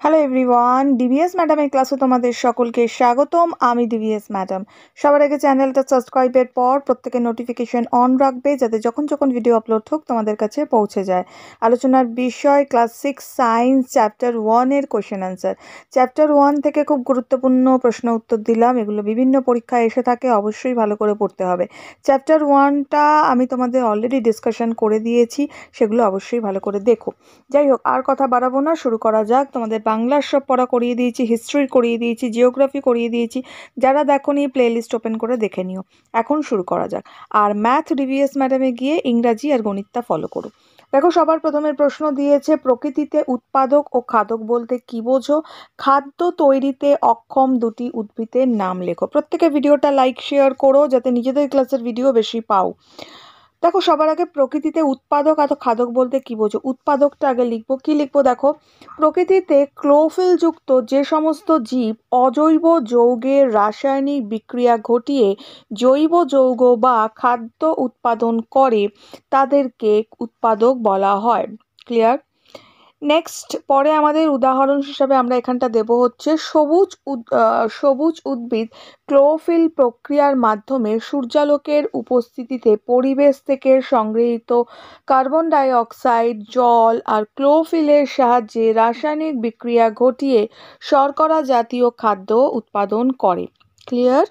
Hello everyone, DVS ম্যাডামের ক্লাসে তোমাদের সকলকে স্বাগতম। আমি ডিভিএস ম্যাডাম। সবার আগে চ্যানেলটা সাবস্ক্রাইবের পর প্রত্যেকের নোটিফিকেশন অন রাখবে, যাতে যখন যখন ভিডিও আপলোড হোক তোমাদের কাছে পৌঁছে যায়। আলোচনার বিষয় ক্লাস 6 সায়েন্স চ্যাপ্টার 1-এর কোয়েশ্চেন অ্যান্সার। চ্যাপ্টার 1 থেকে খুব গুরুত্বপূর্ণ প্রশ্ন উত্তর দিলাম, এগুলো বিভিন্ন পরীক্ষায় এসে থাকে, অবশ্যই ভালো করে পড়তে হবে। চ্যাপ্টার 1টা আমি তোমাদের অলরেডি ডিসকাশন করে দিয়েছি, সেগুলো অবশ্যই ভালো করে দেখো। যাই হোক, আর কথা বাড়াবো না, শুরু করা যাক। তোমাদের বাংলার সব পড়া করিয়ে দিয়েছি, হিস্ট্রি করিয়ে দিয়েছি, জিওগ্রাফি করিয়ে দিয়েছি। যারা দেখোনি প্লেলিস্ট ওপেন করে দেখে নিও। এখন শুরু করা যাক। আর ম্যাথ ডিভিএস ম্যাডামে গিয়ে ইংরাজি আর গণিতটা ফলো করো। দেখো, সবার প্রথমে প্রশ্ন দিয়েছে, প্রকৃতিতে উৎপাদক ও খাদক বলতে কি বোঝো? খাদ্য তৈরিতে অক্ষম দুটি উদ্ভিদের নাম লেখো। প্রত্যেকে ভিডিওটা লাইক শেয়ার করো, যাতে নিজেদের ক্লাসের ভিডিও বেশি পাও। দেখো, সবার আগে প্রকৃতিতে উৎপাদক আর খাদক বলতে কি বোঝো? উৎপাদকটা আগে লিখবো। কি লিখবো দেখো, প্রকৃতিতে ক্লোরোফিল যুক্ত যে সমস্ত জীব অজৈব যৌগের রাসায়নিক বিক্রিয়া ঘটিয়ে জৈব যৌগ বা খাদ্য উৎপাদন করে তাদেরকে উৎপাদক বলা হয়। ক্লিয়ার? নেক্সট, পরে আমাদের উদাহরণ হিসাবে আমরা এখানটা দেব হচ্ছে সবুজ উদ্ভিদ ক্লোরোফিল প্রক্রিয়ার মাধ্যমে সূর্যালোকের উপস্থিতিতে পরিবেশ থেকে সংগৃহীত কার্বন ডাই অক্সাইড, জল আর ক্লোরোফিলের সাহায্যে রাসায়নিক বিক্রিয়া ঘটিয়ে শর্করা জাতীয় খাদ্য উৎপাদন করে। ক্লিয়ার?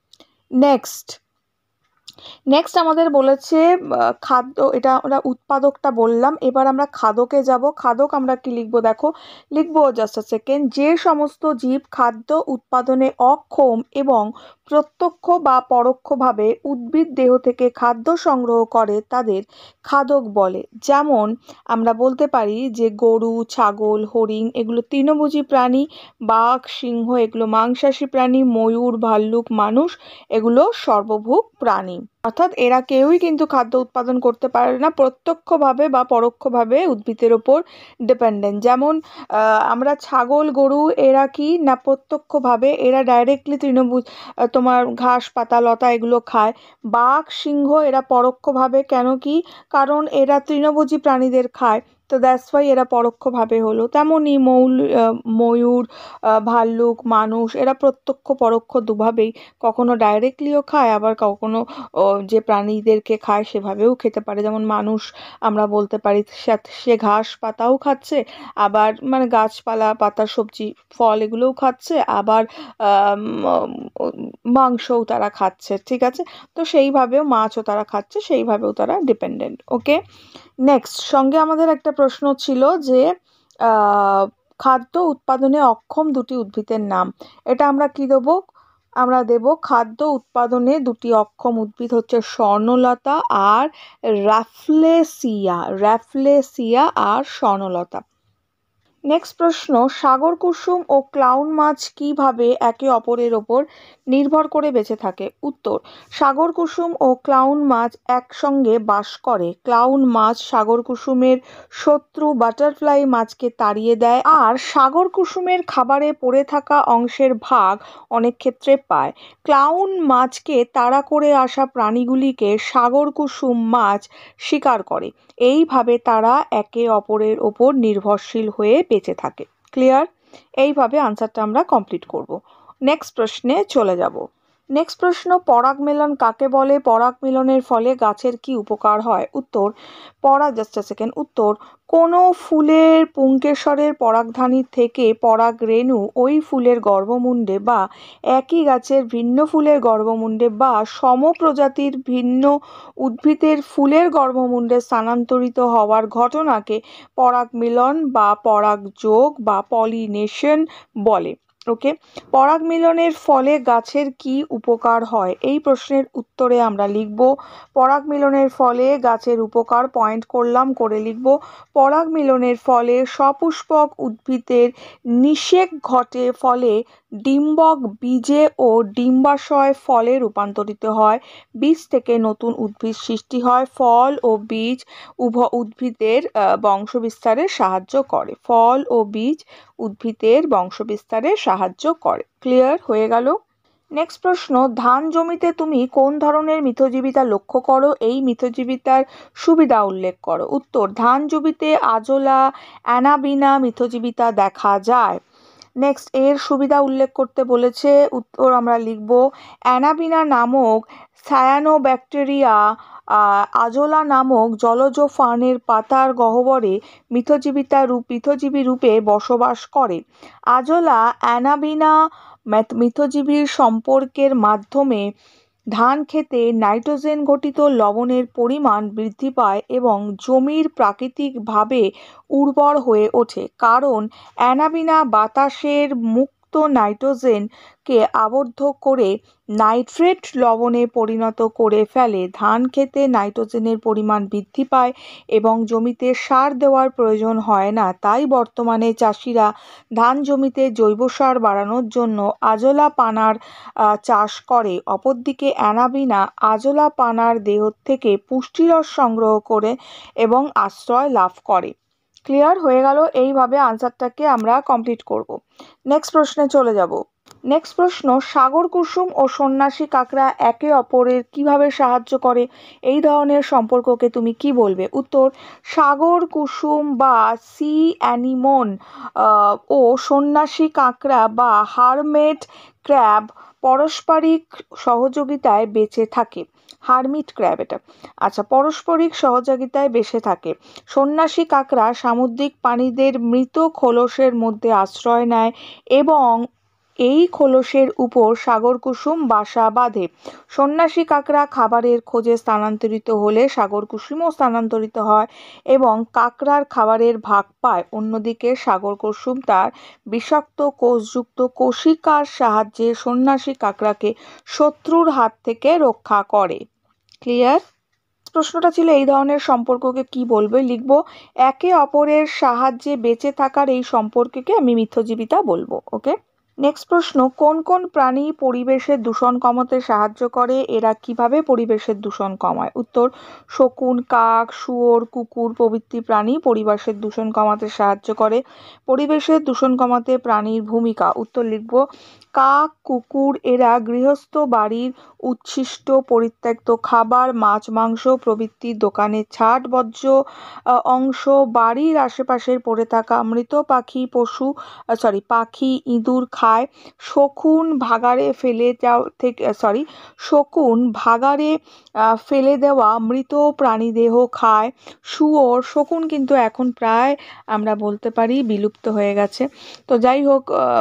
নেক্সট আমাদের বলেছে খাদ্য, এটা আমরা উৎপাদকটা বললাম, এবার আমরা খাদকে যাব। খাদক আমরা কি লিখবো দেখো, লিখবো জাস্ট আ সেকেন্ড, যে সমস্ত জীব খাদ্য উৎপাদনে অক্ষম এবং প্রত্যক্ষ বা পরোক্ষভাবে উদ্ভিদ দেহ থেকে খাদ্য সংগ্রহ করে তাদের খাদক বলে। যেমন আমরা বলতে পারি যে গরু, ছাগল, হরিণ এগুলো তৃণভোজী প্রাণী, বাঘ, সিংহ এগুলো মাংসাশী প্রাণী, ময়ূর, ভাল্লুক, মানুষ এগুলো সর্বভুক প্রাণী। অর্থাৎ এরা কেউই কিন্তু খাদ্য উৎপাদন করতে পারে না, প্রত্যক্ষভাবে বা পরোক্ষভাবে উদ্ভিদের ওপর ডিপেন্ডেন্ট। যেমন আমরা ছাগল, গরু এরা কি না প্রত্যক্ষভাবে এরা ডাইরেক্টলি তৃণভোজ, তোমার ঘাস পাতা লতা এগুলো খায়। বাঘ, সিংহ এরা পরোক্ষভাবে, কেন কি, কারণ এরা তৃণভোজী প্রাণীদের খায়, তো দ্যাটস ওয়াই এরা পরোক্ষভাবে হলো। তেমনই ময়ূর, ভাল্লুক, মানুষ এরা প্রত্যক্ষ পরোক্ষ দুভাবেই, কখনো ডাইরেক্টলিও খায়, আবার কখনো যে প্রাণীদেরকে খায় সেভাবেও খেতে পারে। যেমন মানুষ আমরা বলতে পারি সে ঘাস পাতাও খাচ্ছে, আবার মানে গাছপালা, পাতা, সবজি, ফল এগুলোও খাচ্ছে, আবার মাংসও তারা খাচ্ছে। ঠিক আছে, তো সেইভাবেও মাছও তারা খাচ্ছে, সেইভাবেও তারা ডিপেন্ডেন্ট। ওকে, নেক্সট, সঙ্গে আমাদের একটা প্রশ্ন ছিল যে খাদ্য উৎপাদনে অক্ষম দুটি উদ্ভিদের নাম। এটা আমরা কি দেবো? আমরা দেব খাদ্য উৎপাদনে দুটি অক্ষম উদ্ভিদ হচ্ছে স্বর্ণলতা আর র্যাফলেসিয়া আর স্বর্ণলতা। নেক্সট প্রশ্ন, সাগর কুসুম ও ক্লাউন মাছ কিভাবে একে অপরের ওপর নির্ভর করে বেঁচে থাকে? উত্তর, সাগর কুসুম ও ক্লাউন মাছ একসঙ্গে বাস করে। ক্লাউন মাছ সাগর কুসুমের শত্রু বাটারফ্লাই মাছকে তাড়িয়ে দেয়, আর সাগর কুসুমের খাবারে পড়ে থাকা অংশের ভাগ অনেক ক্ষেত্রে পায়। ক্লাউন মাছকে তাড়া করে আসা প্রাণীগুলিকে সাগর কুসুম মাছ শিকার করে। এইভাবে তারা একে অপরের ওপর নির্ভরশীল হয়ে বেঁচে থাকে। ক্লিয়ার? এইভাবে আনসারটা আমরা কমপ্লিট করব। নেক্সট প্রশ্নে চলে যাব। নেক্সট প্রশ্ন, পরাগ মিলন কাকে বলে? পরাগ মিলনের ফলে গাছের কি উপকার হয়? উত্তর, উত্তর, কোনো ফুলের পুংকেশরের পরাগধানী থেকে পরাগ রেণু ওই ফুলের গর্ভমুণ্ডে বা একই গাছের ভিন্ন ফুলের গর্ভমুণ্ডে বা সমপ্রজাতির ভিন্ন উদ্ভিদের ফুলের গর্ভমুণ্ডে স্থানান্তরিত হওয়ার ঘটনাকে পরাগ মিলন বা পরাগযোগ বা পলিনেশন বলে। ওকে, পরাগ মিলনের ফলে গাছের কি উপকার হয়? এই প্রশ্নের উত্তরে আমরা লিখব, পরাগ মিলনের ফলে গাছের উপকার পয়েন্ট করলাম, করে লিখব, পরাগ মিলনের ফলে সপুষ্পক উদ্ভিদের নিষেক ঘটে, ফলে ডিম্বক বীজে ও ডিম্বাশয় ফলে রূপান্তরিত হয়, বীজ থেকে নতুন উদ্ভিদ সৃষ্টি হয়, ফল ও বীজ উদ্ভিদের বংশবিস্তারে সাহায্য করে। ফল ও বীজ উদ্ভিদের বংশবিস্তারে সাহায্য করে। ক্লিয়ার হয়ে গেল? নেক্সট প্রশ্ন, ধান জমিতে তুমি কোন ধরনের মিথজীবিতা লক্ষ্য করো? এই মিথজীবিতার সুবিধা উল্লেখ করো। উত্তর, ধান জমিতে আজোলা, অ্যানাবিনা মিথজীবিতা দেখা যায়। নেক্সট, এর সুবিধা উল্লেখ করতে বলেছে। উত্তর আমরা লিখব, অ্যানাবিনা নামক সায়ানোব্যাকটেরিয়া আজোলা নামক জলজ ফার্নের পাতার গহ্বরে মিথজীবী রূপে বসবাস করে। আজোলা অ্যানাবিনা মিথজীবীর সম্পর্কের মাধ্যমে ধান খেতে নাইট্রোজেন ঘটিত লবণের পরিমাণ বৃদ্ধি পায় এবং জমির প্রাকৃতিকভাবে উর্বর হয়ে ওঠে, কারণ অ্যানাবিনা বাতাসের মুক্ত নাইট্রোজেনকে আবদ্ধ করে নাইট্রেট লবণে পরিণত করে ফেলে। ধান খেতে নাইট্রোজেনের পরিমাণ বৃদ্ধি পায় এবং জমিতে সার দেওয়ার প্রয়োজন হয় না। তাই বর্তমানে চাষিরা ধান জমিতে জৈব সার বাড়ানোর জন্য আজোলা পানার চাষ করে। অপরদিকে অ্যানাবিনা আজোলা পানার দেহ থেকে পুষ্টিরস সংগ্রহ করে এবং আশ্রয় লাভ করে। ক্লিয়ার হয়ে গেল? এইভাবে আনসারটাকে আমরা কমপ্লিট করব। নেক্সট প্রশ্নে চলে যাব। নেক্সট প্রশ্ন, সাগর কুসুম ও সন্ন্যাসী কাঁকড়া একে অপরের কিভাবে সাহায্য করে? এই ধরনের সম্পর্ককে তুমি কি বলবে? উত্তর, সাগর কুসুম বা সি অ্যানিমন ও সন্ন্যাসী কাঁকড়া বা হারমেট ক্র্যাব পারস্পরিক সহযোগিতায় বেঁচে থাকে। হারমিট ক্র্যাব এটা। আচ্ছা, পারস্পরিক সহযোগিতায় বেঁচে থাকে। সন্ন্যাসী কাঁকড়া সামুদ্রিক প্রাণীদের মৃত খোলসের মধ্যে আশ্রয় নেয় এবং এই খোলসের উপর সাগরকুসুম বাসা বাঁধে। সন্ন্যাসী কাঁকড়া খাবারের খোঁজে স্থানান্তরিত হলে সাগরকুসুমও স্থানান্তরিত হয় এবং কাঁকড়ার খাবারের ভাগ পায়। অন্যদিকে সাগরকুসুম তার বিষাক্ত কোষযুক্ত কোষিকার সাহায্যে সন্ন্যাসী কাঁকড়াকে শত্রুর হাত থেকে রক্ষা করে। ক্লিয়ার? প্রশ্নটা ছিল, এই ধরনের সম্পর্ককে কি বলবে? লিখব, একে অপরের সাহায্যে বেঁচে থাকার এই সম্পর্ককে আমি মিথজীবিতা বলবো। ওকে। নেক্সট প্রশ্ন, কোন কোন প্রাণী পরিবেশের দূষণ কমাতে সাহায্য করে? এরা কিভাবে পরিবেশের দূষণ কমায়? উত্তর, শকুন, কাক, শুয়োর, কুকুর প্রভৃতি প্রাণী পরিবেশের দূষণ কমাতে সাহায্য করে। পরিবেশের দূষণ কমাতে প্রাণীর ভূমিকা। উত্তর লিখব, কাক, কুকুর এরা গৃহস্থ বাড়ির উচ্ছিষ্ট পরিত্যক্ত খাবার, মাছ, মাংস প্রভৃতি দোকানের ছাট বর্জ্য অংশ, বাড়ির আশেপাশের পড়ে থাকা মৃত পাখি, ইঁদুর খায়। শকুন ভাগাড়ে ফেলে দেওয়া মৃত প্রাণীদেহ খায়। শকুন কিন্তু এখন প্রায় আমরা বলতে পারি বিলুপ্ত হয়ে গেছে। তো যাই হোক,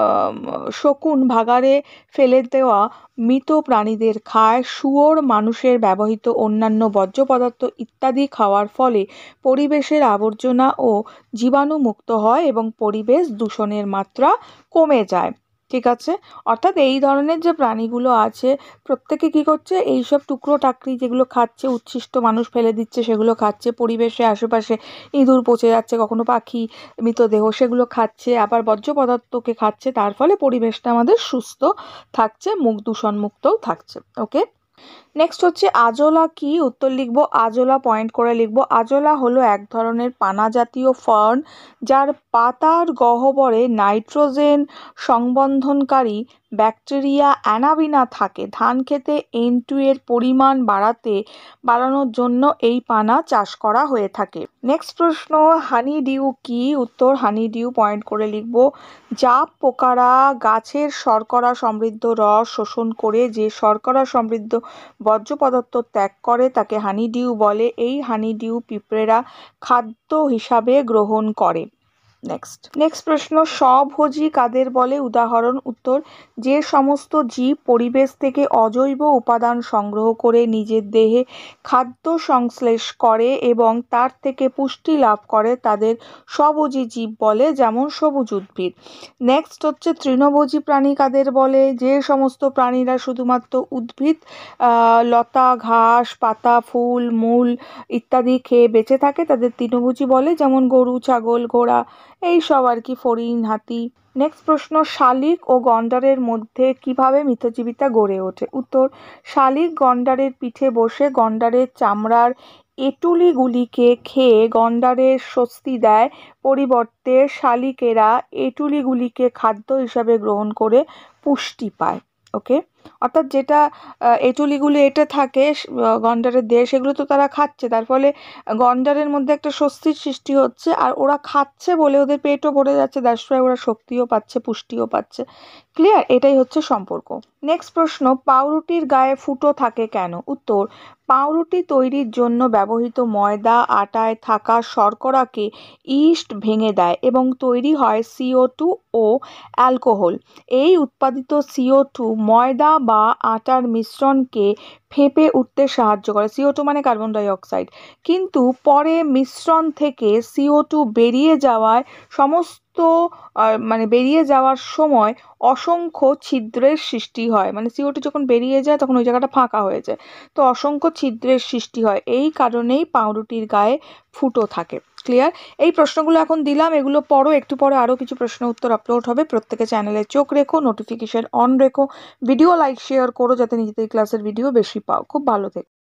শকুন ভাগাড়ে ফেলে দেওয়া মৃত প্রাণীদের খায়। শুয়োর মানুষের ব্যবহৃত অন্যান্য বর্জ্য পদার্থ ইত্যাদি খাওয়ার ফলে পরিবেশের আবর্জনা ও জীবাণুমুক্ত হয় এবং পরিবেশ দূষণের মাত্রা কমে যায়। ঠিক আছে? অর্থাৎ এই ধরনের যে প্রাণীগুলো আছে প্রত্যেকে কি করছে, এইসব টুকরো টাকরি যেগুলো খাচ্ছে, উচ্ছিষ্ট মানুষ ফেলে দিচ্ছে সেগুলো খাচ্ছে, পরিবেশে আশেপাশে ইঁদুর পচে যাচ্ছে, কখনো পাখি মৃতদেহ সেগুলো খাচ্ছে, আবার বর্জ্য পদার্থকে খাচ্ছে। তার ফলে পরিবেশটা আমাদের সুস্থ থাকছে, দূষণমুক্তও থাকছে। ওকে। নেক্সট হচ্ছে আজোলা কি? উত্তর লিখব, আজোলা পয়েন্ট করে লিখব, আজোলা হলো এক ধরনের পানা জাতীয় ফার্ন যার পাতার গহ্বরে নাইট্রোজেন সংবন্ধনকারী ব্যাকটেরিয়া অ্যানাবিনা থাকে। ধান খেতে N2 এর পরিমাণ বাড়ানোর জন্য এই পানা চাষ করা হয়ে থাকে। নেক্সট প্রশ্ন, হানি ডিউ কি? উত্তর, হানি ডিউ পয়েন্ট করে লিখব, জাপ পোকারা গাছের শর্করা সমৃদ্ধ রস শোষণ করে যে শর্করা সমৃদ্ধ বর্জ্য পদার্থ ত্যাগ করে তাকে হানিডিউ বলে। এই হানিডিউ পিঁপড়েরা খাদ্য হিসাবে গ্রহণ করে। নেক্সট প্রশ্ন, স্বভোজী কাদের বলে? উদাহরণ। উত্তর, যে সমস্ত জীব পরিবেশ থেকে অজৈব উপাদান সংগ্রহ করে নিজের দেহে খাদ্য সংশ্লেষ করে এবং তার থেকে পুষ্টি লাভ করে তাদের স্বভোজী জীব বলে, যেমন সবুজ উদ্ভিদ। নেক্সট হচ্ছে তৃণভোজী প্রাণী কাদের বলে? যে সমস্ত প্রাণীরা শুধুমাত্র উদ্ভিদ, লতা, ঘাস, পাতা, ফুল, মূল ইত্যাদি খেয়ে বেঁচে থাকে তাদের তৃণভোজী বলে, যেমন গরু, ছাগল, ঘোড়া, এই সব আর কি, ফড়িং, হাতি। নেক্সট প্রশ্ন, শালিক ও গন্ডারের মধ্যে কিভাবে মিথজীবিতা গড়ে ওঠে? উত্তর, শালিক গন্ডারের পিঠে বসে গন্ডারের চামড়ার এঁটুলিগুলিকে খেয়ে গন্ডারের স্বস্তি দেয়, পরিবর্তে শালিকেরা এঁটুলিগুলিকে খাদ্য হিসাবে গ্রহণ করে পুষ্টি পায়। ওকে। অর্থাৎ যেটা এঁচুলিগুলো এঁটে থাকে গন্ডারের দেহে, সেগুলো তো তারা খাচ্ছে, তার ফলে গন্ডারের মধ্যে একটা স্বস্তির সৃষ্টি হচ্ছে, আর ওরা খাচ্ছে বলে ওদের পেটও ভরে যাচ্ছে, দ্যাটস ওয়াই ওরা শক্তিও পাচ্ছে, পুষ্টিও পাচ্ছে। ক্লিয়ার? এটাই হচ্ছে সম্পর্ক। নেক্সট প্রশ্ন, পাউরুটির গায়ে ফুটো থাকে কেন? উত্তর, পাউরুটি তৈরির জন্য ব্যবহৃত ময়দা আটায় থাকা শর্করাকে ইস্ট ভেঙে দেয় এবং তৈরি হয় CO2 ও অ্যালকোহল। এই উৎপাদিত CO2 ময়দা বা আটার মিশ্রণকে ফেঁপে উঠতে সাহায্য করে। CO2 মানে কার্বন ডাই অক্সাইড। কিন্তু পরে মিশ্রণ থেকে CO2 বেরিয়ে যাওয়ায় বেরিয়ে যাওয়ার সময় অসংখ্য ছিদ্রের সৃষ্টি হয়। মানে CO2 যখন বেরিয়ে যায় তখন ওই জায়গাটা ফাঁকা হয়ে যায়, তো অসংখ্য ছিদ্রের সৃষ্টি হয়। এই কারণেই পাউরুটির গায়ে ফুটো থাকে। ক্লিয়ার? এই প্রশ্নগুলো এখন দিলাম, এগুলো পড়ো, একটু পরে আরও কিছু প্রশ্ন উত্তর আপলোড হবে। প্রত্যেকে চ্যানেলে চোখ রেখো, নোটিফিকেশন অন রেখো, ভিডিও লাইক শেয়ার করো যাতে নিজেদের ক্লাসের ভিডিও বেশি পাও। খুব ভালো থেকো।